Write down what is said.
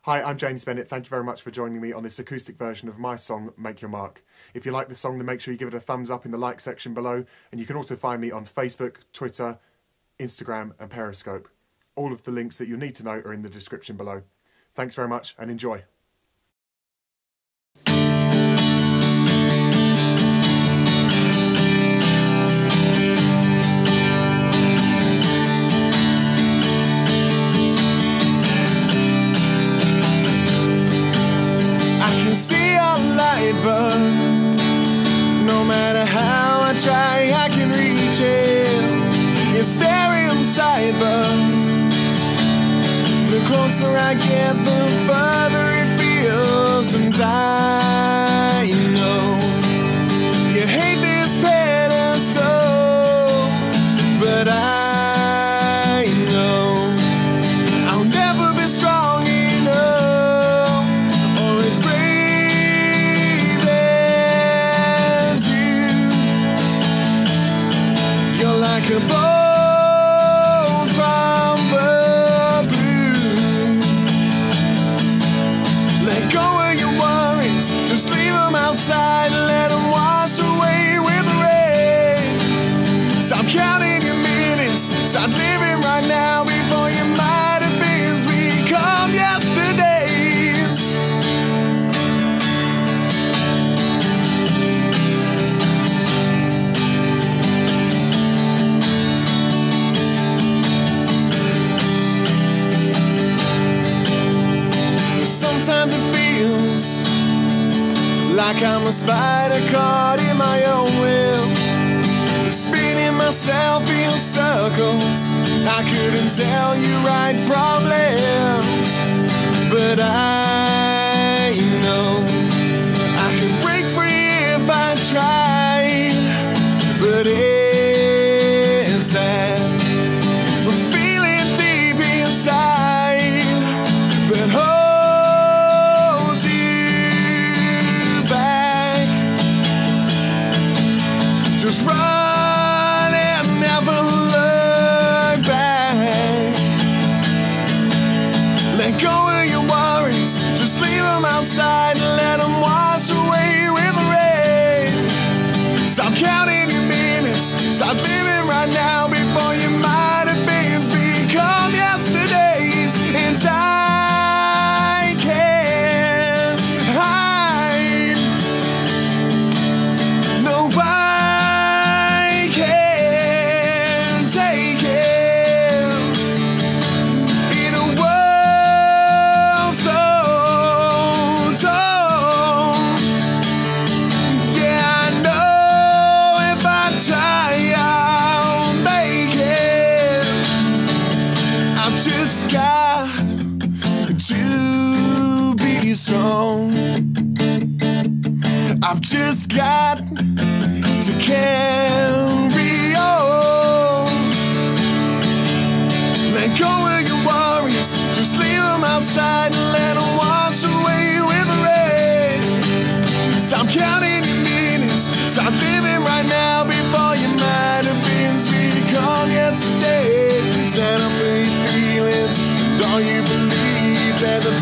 Hi, I'm James Bennett. Thank you very much for joining me on this acoustic version of my song, Make Your Mark. If you like the song, then make sure you give it a thumbs up in the like section below, and you can also find me on Facebook, Twitter, Instagram and Periscope. All of the links that you'll need to know are in the description below. Thanks very much and enjoy. But no matter how I try, I can reach it. You're staring inside, but the closer I get, the further it feels. And I know you hate this pedestal, but I know I'll never be strong enough or as brave. Like a bolt from the blue. Let go of your worries, just leave them outside and let them wash away with the rain. Stop counting your minutes, start living right now before you might have been become yesterdays. Sometimes it feels like I'm a spider caught in my own web, spinning myself in circles. I couldn't tell you right from left, but I know I could break free if I tried. But is that feeling deep inside that just run and never look back. Let go of your worries, just leave them outside and let them wash away with the rain. Stop counting your minutes, start living right now before you might have been become yesterday's. And I can't hide. Nobody just got to be strong. I've just got to carry on. Let go of your worries, just leave them outside and let them wash away with the rain. Stop counting your minutes, start living right now before you might have been become yesterday's. Stand up for your feelings, and all you believe that the